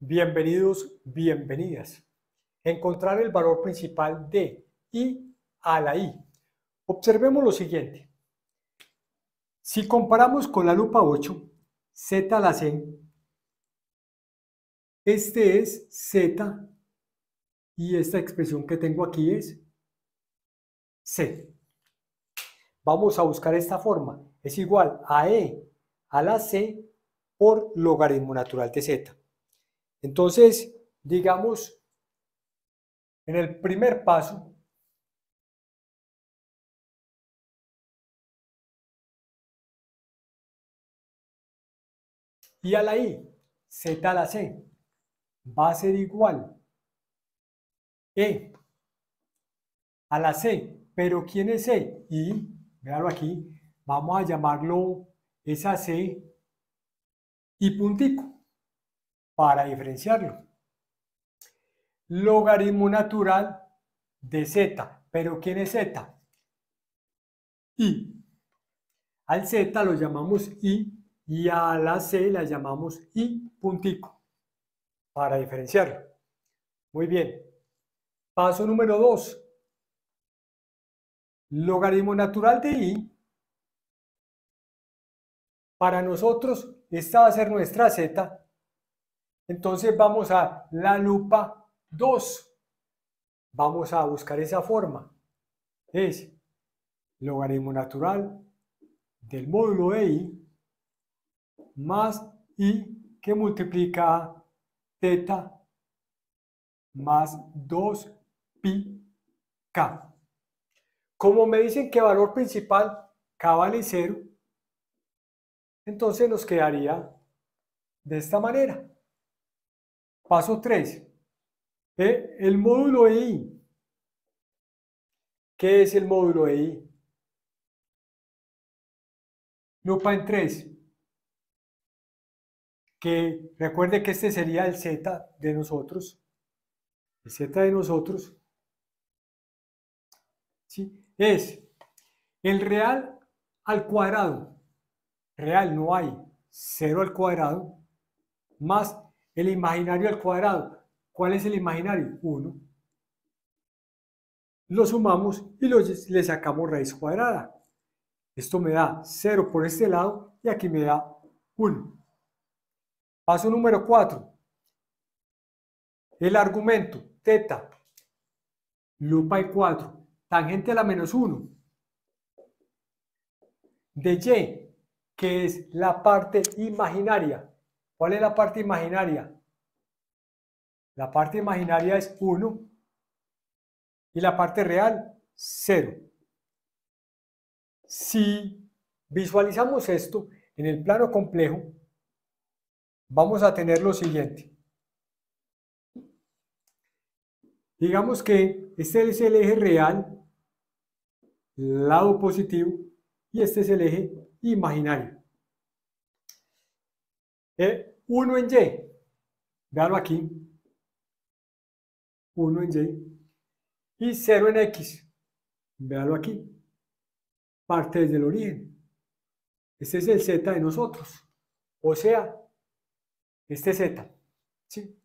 Bienvenidos, bienvenidas. Encontrar el valor principal de i a la i. Observemos lo siguiente. Si comparamos con la lupa 8, z a la c, este es z y esta expresión que tengo aquí es c. Vamos a buscar esta forma. Es igual a e a la c por logaritmo natural de z. Entonces, digamos, en el primer paso, i a la i, z a la c, va a ser igual e a la c. ¿Pero quién es e? I, véalo aquí, vamos a llamarlo esa c y puntico para diferenciarlo. Logaritmo natural de z. ¿Pero quién es z? I. Al z lo llamamos i y a la c la llamamos i puntico para diferenciarlo. Muy bien. Paso número 2. Logaritmo natural de i. Para nosotros, esta va a ser nuestra z. Entonces vamos a la lupa 2. Vamos a buscar esa forma. Es logaritmo natural del módulo de i más i que multiplica a θ más 2πk. Como me dicen que valor principal k vale 0, entonces nos quedaría de esta manera. Paso 3. El módulo de i. ¿Qué es el módulo de i? Lupa en 3. Que recuerde que este sería el z de nosotros. El z de nosotros, ¿sí? Es el real al cuadrado. Real no hay. 0 al cuadrado más el imaginario al cuadrado. ¿Cuál es el imaginario? 1. Lo sumamos y le sacamos raíz cuadrada. Esto me da 0 por este lado y aquí me da 1. Paso número 4. El argumento θ, lupa en 4, tangente a la menos 1, de y, que es la parte imaginaria. ¿Cuál es la parte imaginaria? La parte imaginaria es 1 y la parte real 0. Si visualizamos esto en el plano complejo, vamos a tener lo siguiente. Digamos que este es el eje real, lado positivo, y este es el eje imaginario. 1 en y, véalo aquí, 1 en y, y 0 en x, véalo aquí, parte desde el origen. Este es el z de nosotros, o sea, este z, ¿sí?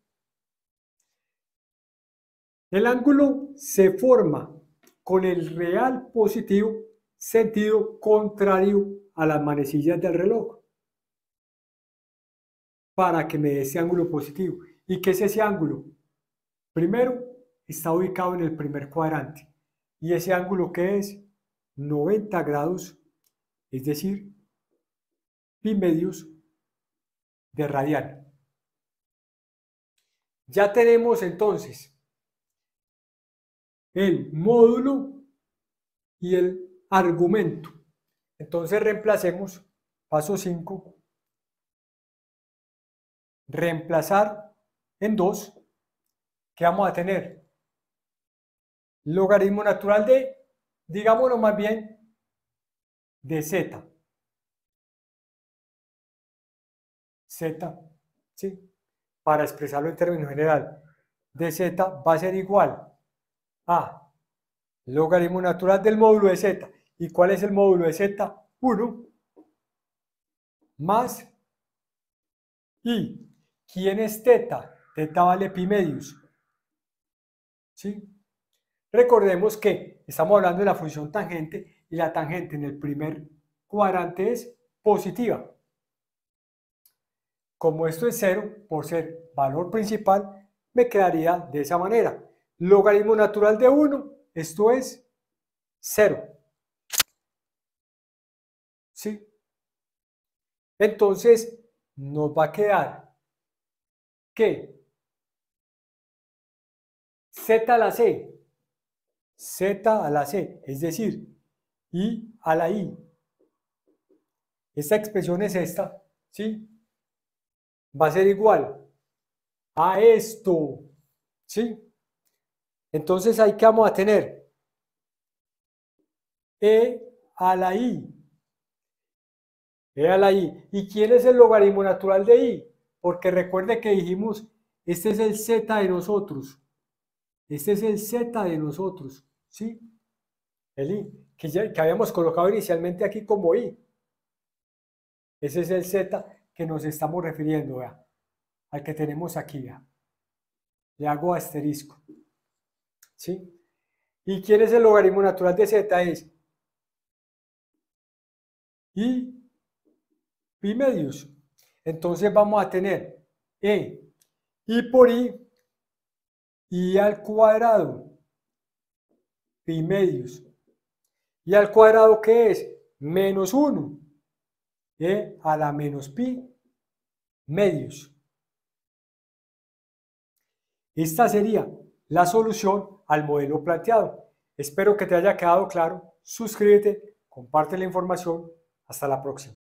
El ángulo se forma con el real positivo, sentido contrario a las manecillas del reloj, para que me dé ese ángulo positivo. ¿Y qué es ese ángulo? Primero, está ubicado en el primer cuadrante. ¿Y ese ángulo qué es? 90 grados, es decir, pi medios de radial. Ya tenemos entonces el módulo y el argumento. Entonces reemplacemos, paso 5, reemplazar en 2, ¿qué vamos a tener? Logaritmo natural de, digámoslo más bien, de z. Z, ¿sí? Para expresarlo en términos general, de z va a ser igual a logaritmo natural del módulo de z. ¿Y cuál es el módulo de z? 1 más i. ¿Quién es θ? Teta vale pi medios. ¿Sí? Recordemos que estamos hablando de la función tangente y la tangente en el primer cuadrante es positiva. Como esto es 0, por ser valor principal, me quedaría de esa manera. Logaritmo natural de 1, esto es 0. ¿Sí? Entonces, nos va a quedar que z a la c, z a la c, es decir, i a la i. Esta expresión es esta, ¿sí? Va a ser igual a esto, ¿sí? Entonces, ahí que vamos a tener e a la i. E a la i. ¿Y quién es el logaritmo natural de i? Porque recuerde que dijimos, este es el z de nosotros. Este es el z de nosotros, ¿sí? El i, que habíamos colocado inicialmente aquí como i. Ese es el z que nos estamos refiriendo, vea, al que tenemos aquí, vea. Le hago asterisco, ¿sí? ¿Y quién es el logaritmo natural de z? Es i pi medios. Entonces vamos a tener i por i al cuadrado, pi medios. ¿Y al cuadrado qué es? Menos 1, a la menos pi medios. Esta sería la solución al modelo planteado. Espero que te haya quedado claro. Suscríbete, comparte la información. Hasta la próxima.